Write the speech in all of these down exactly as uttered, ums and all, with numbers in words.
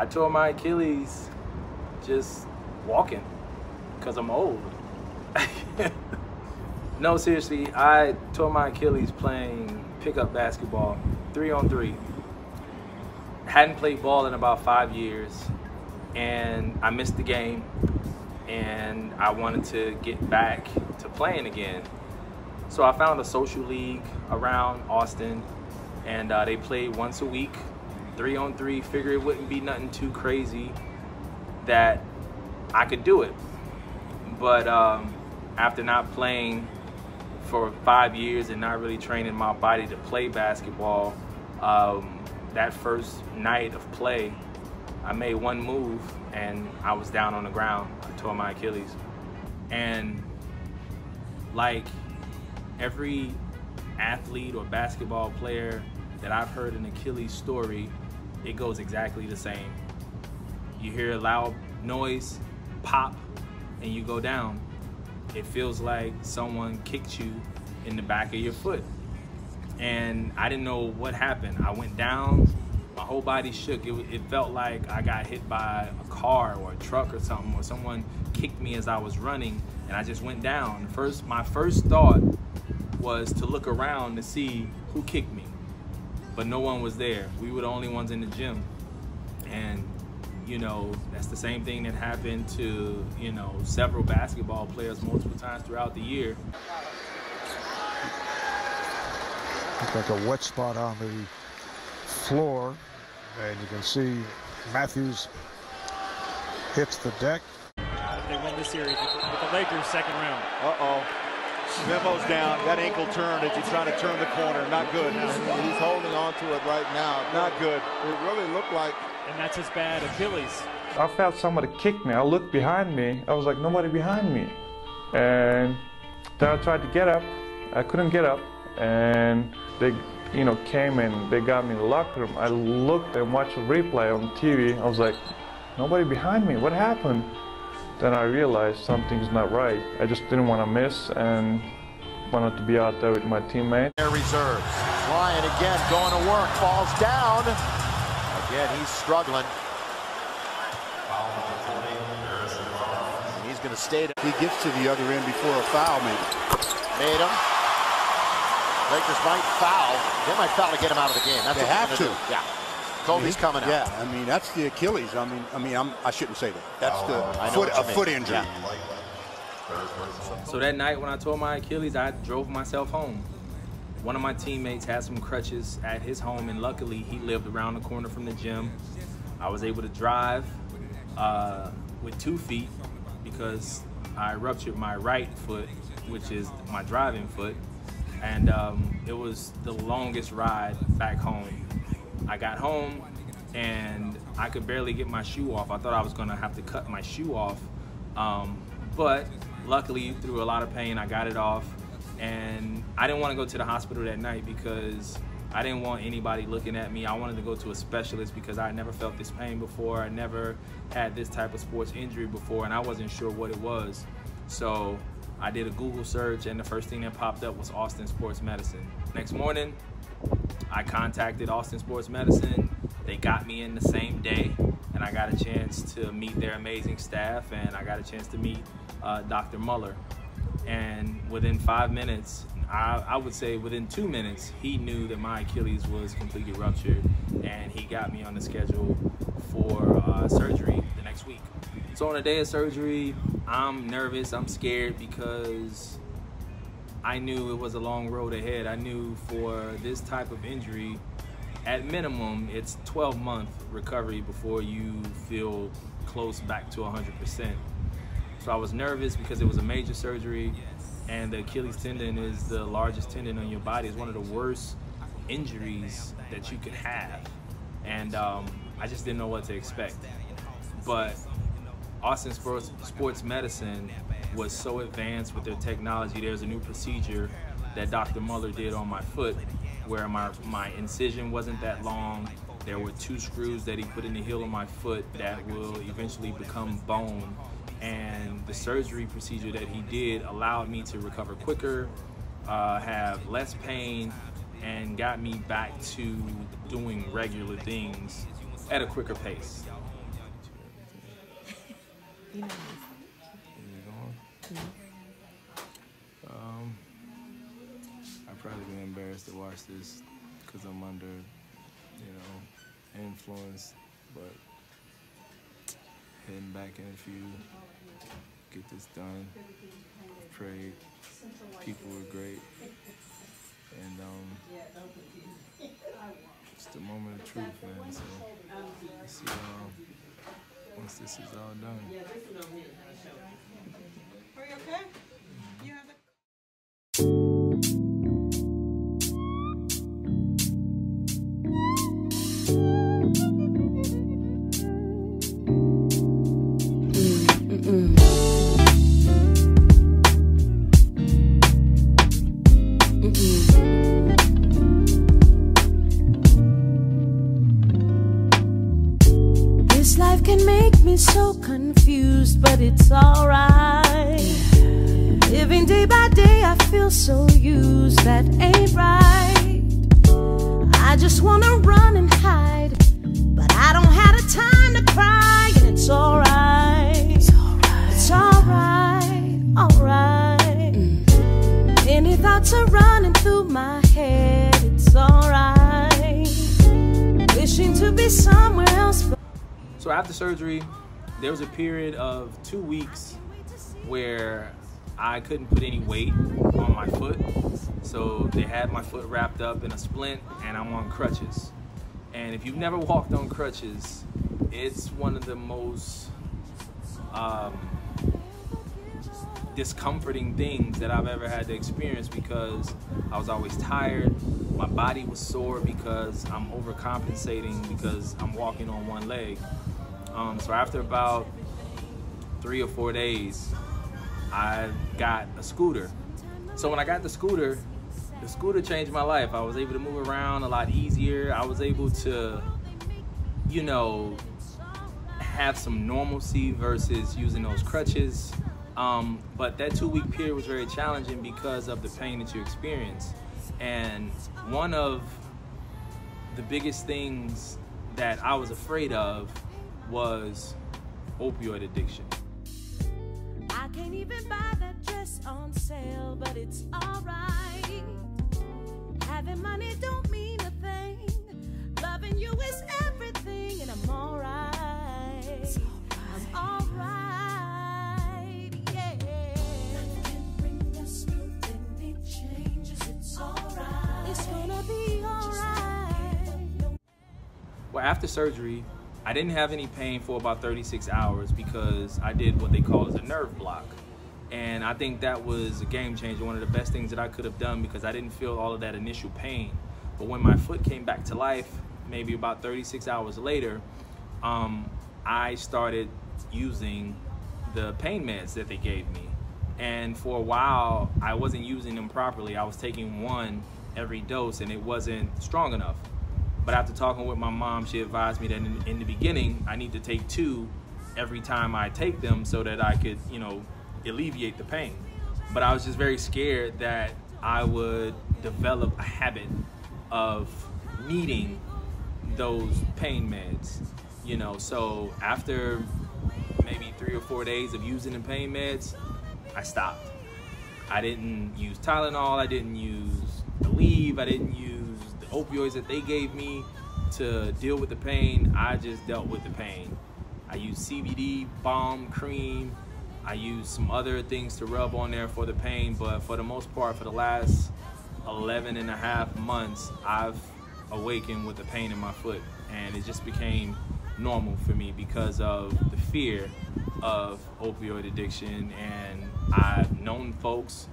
I tore my Achilles just walking because I'm old. No, seriously, I tore my Achilles playing pickup basketball, three on three. Hadn't played ball in about five years, and I missed the game, and I wanted to get back to playing again. So I found a social league around Austin, and uh, they played once a week, three on three. Figured it wouldn't be nothing too crazy, that I could do it. But um, after not playing for five years and not really training my body to play basketball, um, that first night of play, I made one move and I was down on the ground. I tore my Achilles. And like every athlete or basketball player that I've heard an Achilles story, it goes exactly the same. You hear a loud noise, pop, and you go down. It feels like someone kicked you in the back of your foot. And I didn't know what happened. I went down, my whole body shook. It, it felt like I got hit by a car or a truck or something, or someone kicked me as I was running, and I just went down. First, my first thought was to look around to see who kicked me, but no one was there. We were the only ones in the gym. And you know, that's the same thing that happened to, you know, several basketball players multiple times throughout the year. Looks like a wet spot on the floor, and you can see Matthews hits the deck. If they win this series with the Lakers second round. Uh-oh. Memo's down. That ankle turn as you try to turn the corner. Not good. He's holding on to it right now. Not good. It really looked like. And that's his bad Achilles. I felt somebody kick me. I looked behind me. I was like, nobody behind me. And then I tried to get up. I couldn't get up. And they, you know, came and they got me in the locker room. I looked and watched a replay on T V. I was like, nobody behind me. What happened? Then I realized something's not right. I just didn't want to miss and wanted to be out there with my teammates. Their reserves. Ryan again going to work, falls down. Again, he's struggling. He's going to stay. He gets to the other end before a foul, maybe. Made him. Lakers might foul. They might foul to get him out of the game. That's they what have to. Do. Yeah. Kobe's coming out. Yeah, I mean that's the Achilles. I mean, I mean, I'm, I shouldn't say that. That's the oh, foot, a foot injury. Yeah. So that night when I tore my Achilles, I drove myself home. One of my teammates had some crutches at his home, and luckily he lived around the corner from the gym. I was able to drive uh, with two feet because I ruptured my right foot, which is my driving foot, and um, it was the longest ride back home. I got home and I could barely get my shoe off. I thought I was gonna have to cut my shoe off, um, but luckily through a lot of pain I got it off. And I didn't want to go to the hospital that night because I didn't want anybody looking at me. I wanted to go to a specialist because I never felt this pain before. I never had this type of sports injury before, and I wasn't sure what it was. So I did a Google search, and the first thing that popped up was Austin Sports Medicine. Next morning, I contacted Austin Sports Medicine. They got me in the same day, and I got a chance to meet their amazing staff, and I got a chance to meet uh, Doctor Muller. And within five minutes, I, I would say within two minutes, he knew that my Achilles was completely ruptured, and he got me on the schedule for uh, surgery the next week. So on the day of surgery, I'm nervous, I'm scared because I knew it was a long road ahead. I knew for this type of injury, at minimum, it's twelve month recovery before you feel close back to one hundred percent. So I was nervous because it was a major surgery, and the Achilles tendon is the largest tendon on your body. It's one of the worst injuries that you could have. And um, I just didn't know what to expect. But Austin Sports, Sports Medicine was so advanced with their technology. There's a new procedure that Doctor Muller did on my foot where my, my incision wasn't that long. There were two screws that he put in the heel of my foot that will eventually become bone. And the surgery procedure that he did allowed me to recover quicker, uh, have less pain, and got me back to doing regular things at a quicker pace. You know. Mm-hmm. Um, I'd probably be embarrassed to watch this because I'm under, you know, influence, but heading back in a few, get this done. Prayed, people were great, and um, it's the moment of truth, man. So let's see um, once this is all done. Are you okay? You have a This life can make me so confused, but it's alright. Living day by day, I feel so used, that ain't right. I just wanna run and hide, but I don't have the time to cry, and it's alright. It's alright. It's alright, alright. Mm. Many thoughts are running through my head, it's alright. Wishing to be somewhere else, but So after surgery, there was a period of two weeks where I couldn't put any weight on my foot. So they had my foot wrapped up in a splint and I'm on crutches. And if you've never walked on crutches, it's one of the most um, discomforting things that I've ever had to experience, because I was always tired. My body was sore because I'm overcompensating because I'm walking on one leg. Um, so after about three or four days, I got a scooter. So when I got the scooter, the scooter changed my life. I was able to move around a lot easier. I was able to, you know, have some normalcy versus using those crutches. Um, but that two-week period was very challenging because of the pain that you experience. And one of the biggest things that I was afraid of was opioid addiction. I can't even buy that dress on sale, but it's alright. Having money don't mean a thing. Loving you is everything, and I'm alright. I'm alright, yeah. Nothing bring us through any changes. It's alright. It's gonna be alright. Well, after surgery, I didn't have any pain for about thirty-six hours because I did what they call as a nerve block. And I think that was a game changer, one of the best things that I could have done, because I didn't feel all of that initial pain. But when my foot came back to life, maybe about thirty-six hours later, um, I started using the pain meds that they gave me. And for a while, I wasn't using them properly. I was taking one every dose and it wasn't strong enough. But after talking with my mom, she advised me that in, in the beginning, I need to take two every time I take them so that I could, you know, alleviate the pain. But I was just very scared that I would develop a habit of needing those pain meds, you know. So after maybe three or four days of using the pain meds, I stopped. I didn't use Tylenol, I didn't use Aleve, I didn't use opioids that they gave me to deal with the pain. I just dealt with the pain. I used C B D, balm, cream. I used some other things to rub on there for the pain, but for the most part, for the last eleven and a half months, I've awakened with the pain in my foot, and it just became normal for me because of the fear of opioid addiction. And I've known folks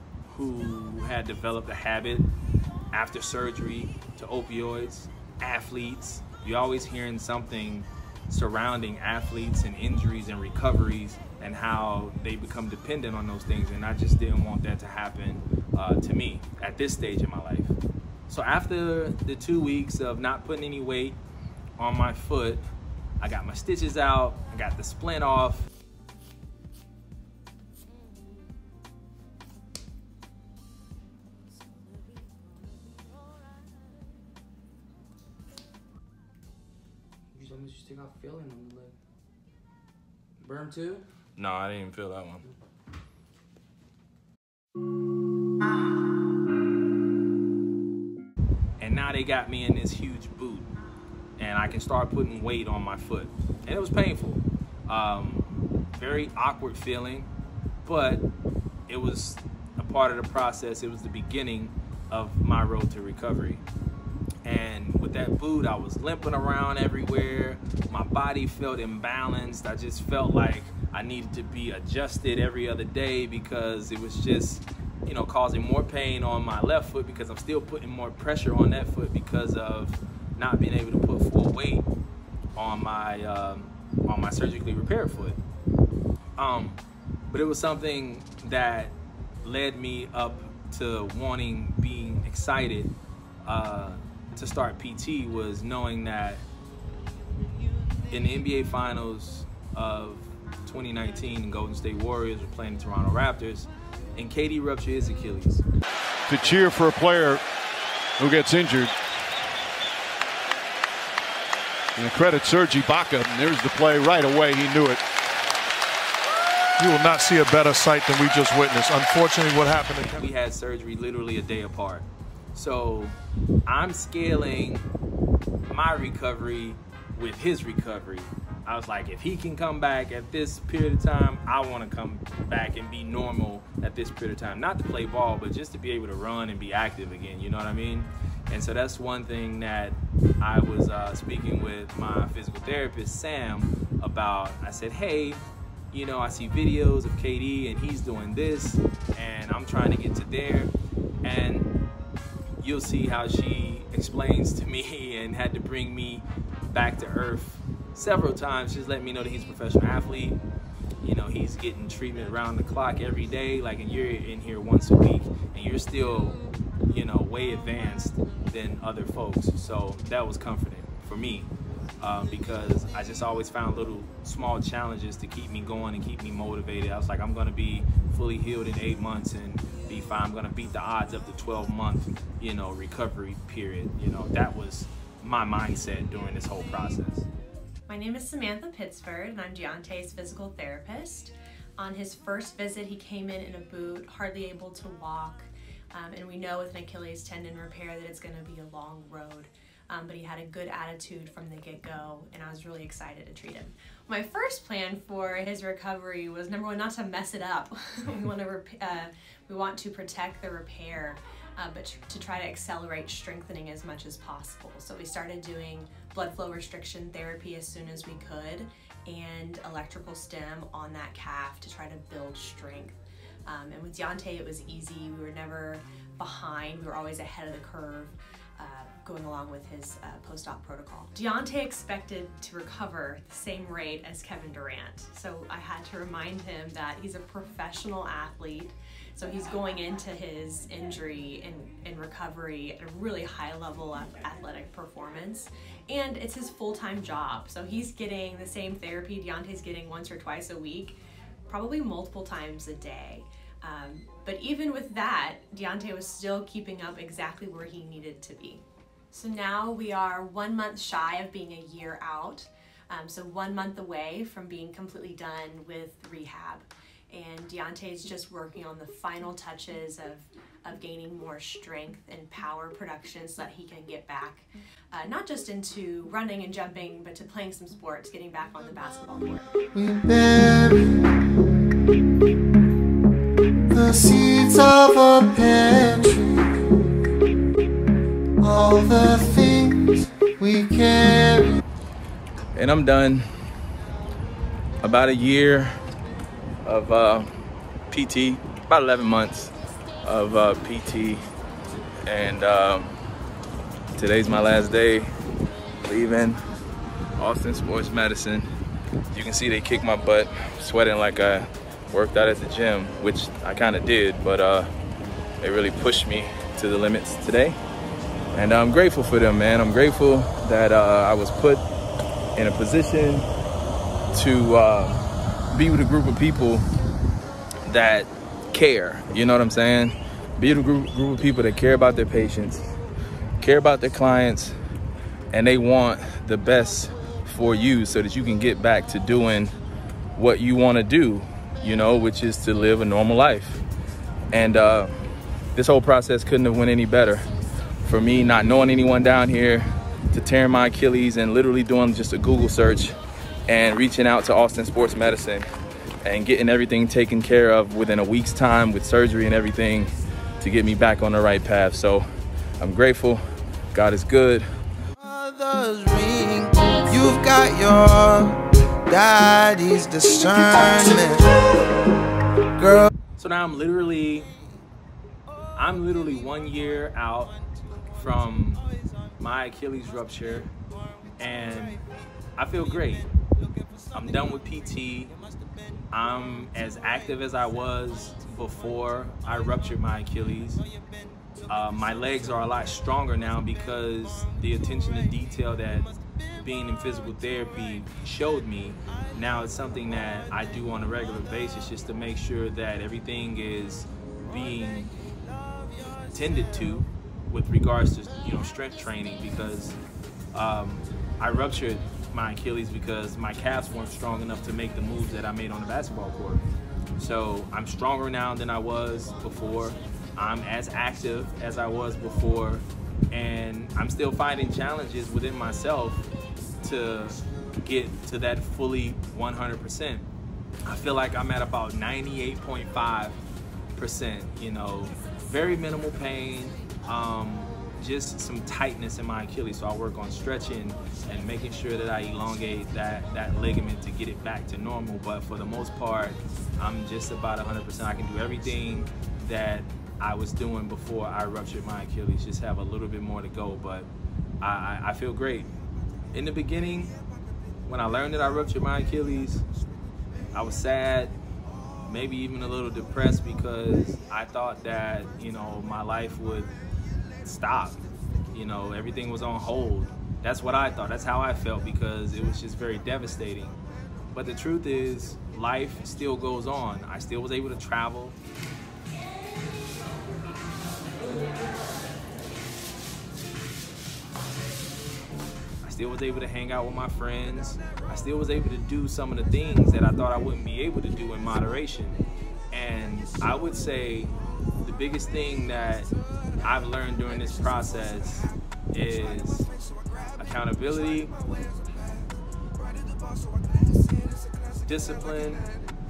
who had developed a habit after surgery to opioids, athletes. You're always hearing something surrounding athletes and injuries and recoveries and how they become dependent on those things, and I just didn't want that to happen uh, to me at this stage in my life. So after the two weeks of not putting any weight on my foot, I got my stitches out, I got the splint off. You told me to take off feeling on the leg. Burn too? No, I didn't even feel that one. And now they got me in this huge boot, and I can start putting weight on my foot. And it was painful. Um, very awkward feeling, but it was a part of the process. It was the beginning of my road to recovery. And with that boot, I was limping around everywhere. My body felt imbalanced. I just felt like I needed to be adjusted every other day because it was just, you know, causing more pain on my left foot because I'm still putting more pressure on that foot because of not being able to put full weight on my um, on my surgically repaired foot. Um, but it was something that led me up to wanting, being excited uh, to start P T, was knowing that in the N B A Finals of twenty nineteen, the Golden State Warriors were playing the Toronto Raptors, and K D ruptured his Achilles. To cheer for a player who gets injured. And credit Serge Ibaka, and there's the play right away. He knew it. You will not see a better sight than we just witnessed. Unfortunately, what happened to We had surgery literally a day apart. So I'm scaling my recovery with his recovery. I was like, if he can come back at this period of time, I want to come back and be normal at this period of time. Not to play ball, but just to be able to run and be active again, you know what I mean? And so that's one thing that I was uh, speaking with my physical therapist, Sam, about. I said, hey, you know, I see videos of K D and he's doing this, and I'm trying to get to there. And you'll see how she explains to me and had to bring me back to earth several times. Just let me know that he's a professional athlete. You know, he's getting treatment around the clock every day, like, and you're in here once a week, and you're still, you know, way advanced than other folks. So that was comforting for me, um, because I just always found little small challenges to keep me going and keep me motivated. I was like, I'm gonna be fully healed in eight months and be fine. I'm gonna beat the odds of the twelve month, you know, recovery period. You know, that was my mindset during this whole process. My name is Samantha Pittsford, and I'm Deontay's physical therapist. On his first visit, he came in in a boot, hardly able to walk, um, and we know with an Achilles tendon repair that it's going to be a long road. Um, but he had a good attitude from the get-go, and I was really excited to treat him. My first plan for his recovery was, number one, not to mess it up. we want to uh, we want to protect the repair, uh, but tr to try to accelerate strengthening as much as possible. So we started doing blood flow restriction therapy as soon as we could, and electrical stim on that calf to try to build strength. Um, and with Deontay, it was easy. We were never behind. We were always ahead of the curve, uh, going along with his uh, post-op protocol. Deontay expected to recover the same rate as Kevin Durant. So I had to remind him that he's a professional athlete. So he's going into his injury and, and recovery at a really high level of athletic performance. And it's his full-time job. So he's getting the same therapy Deontay's getting once or twice a week, probably multiple times a day. Um, but even with that, Deontay was still keeping up exactly where he needed to be. So now we are one month shy of being a year out. Um, so one month away from being completely done with rehab. And Deontay's just working on the final touches of, of gaining more strength and power production so that he can get back, uh, not just into running and jumping, but to playing some sports, getting back on the basketball court. We bury the seeds of a pantry, all the things we carry. And I'm done. About a year of uh, P T, about eleven months of uh, P T, and um, today's my last day leaving Austin Sports Medicine. You can see they kicked my butt, sweating like I worked out at the gym, which I kind of did, but uh, they really pushed me to the limits today, and I'm grateful for them, man. I'm grateful that uh, I was put in a position to uh, be with a group of people that care, you know what I'm saying? Be with a group, group of people that care about their patients, care about their clients, and they want the best for you so that you can get back to doing what you want to do, you know, which is to live a normal life. And uh, this whole process couldn't have went any better. For me, not knowing anyone down here, to tearing my Achilles and literally doing just a Google search and reaching out to Austin Sports Medicine and getting everything taken care of within a week's time with surgery and everything to get me back on the right path. So I'm grateful. God is good. Mother's ring, you've got your daddy's discernment, girl. So now I'm literally, I'm literally one year out from my Achilles rupture, and I feel great. I'm done with P T. I'm as active as I was before I ruptured my Achilles. Uh, my legs are a lot stronger now because the attention to detail that being in physical therapy showed me. Now it's something that I do on a regular basis just to make sure that everything is being tended to with regards to, you know, strength training, because um, I ruptured my Achilles because my calves weren't strong enough to make the moves that I made on the basketball court. So I'm stronger now than I was before. I'm as active as I was before, and I'm still finding challenges within myself to get to that fully one hundred percent. I feel like I'm at about ninety-eight point five percent, you know, very minimal pain, um, just some tightness in my Achilles. So I work on stretching and making sure that I elongate that, that ligament to get it back to normal. But for the most part, I'm just about one hundred percent. I can do everything that I was doing before I ruptured my Achilles, just have a little bit more to go, but I, I, I feel great. In the beginning, when I learned that I ruptured my Achilles, I was sad, maybe even a little depressed, because I thought that, you know, my life would stop. You know, everything was on hold. That's what I thought. That's how I felt, because it was just very devastating. But the truth is, life still goes on. I still was able to travel. I still was able to hang out with my friends. I still was able to do some of the things that I thought I wouldn't be able to do in moderation. And I would say the biggest thing that I've learned during this process is accountability, discipline,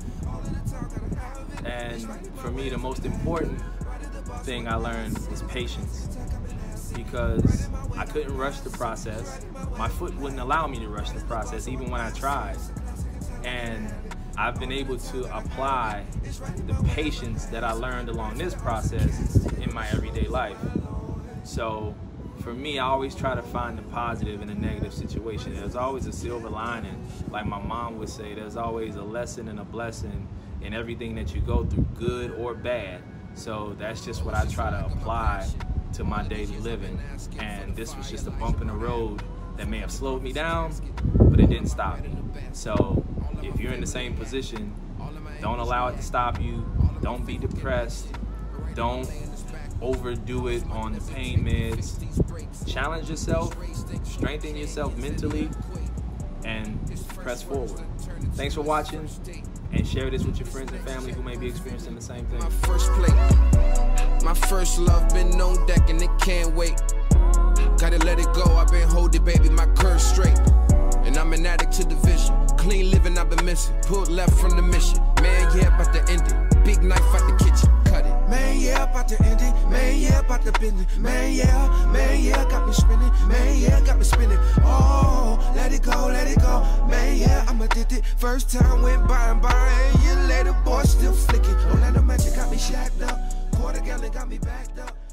and for me, the most important thing I learned was patience, because I couldn't rush the process. My foot wouldn't allow me to rush the process even when I tried. And I've been able to apply the patience that I learned along this process in my everyday life. So for me, I always try to find the positive in a negative situation. There's always a silver lining. Like my mom would say, there's always a lesson and a blessing in everything that you go through, good or bad. So that's just what I try to apply to my daily living. And this was just a bump in the road that may have slowed me down, but it didn't stop me. So if you're in the same position, don't allow it to stop you. Don't be depressed. Don't overdo it on the pain meds. Challenge yourself, strengthen yourself mentally, and press forward. Thanks for watching, and share this with your friends and family who may be experiencing the same thing. My first plate, my first love been on deck and it can't wait. Gotta let it go, I've been holding, baby, my curve straight. And I'm an addict to the vision. Clean living I've been missing. Pulled left from the mission. Man, yeah, about to end it. Big knife out the kitchen. Cut it. Man, yeah, about to end it. Man, yeah, about to bend it. Man, yeah, man, yeah, got me spinning. Man, yeah, got me spinning. Oh, let it go, let it go. Man, yeah, I'm addicted. First time went by and by. And year later, boy, still flicking. Orlando Magic got me shacked up. Quarter gallon got me backed up.